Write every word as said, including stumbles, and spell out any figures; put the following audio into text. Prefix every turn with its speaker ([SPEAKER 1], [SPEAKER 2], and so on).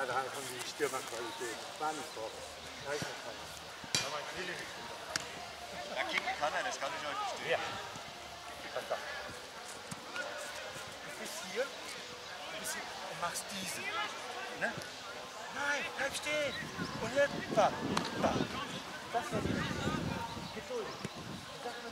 [SPEAKER 1] da haben die Stürmerqualität. Spanisch-Bock. Da ist noch keiner.
[SPEAKER 2] Ja, kicken kann er, das kann ich euch verstehen.
[SPEAKER 1] Ja. Was da? Du bist hier du bist hier und machst diese. Ne? Nein, bleib stehen. Und jetzt, da, da. Das war die Geduld.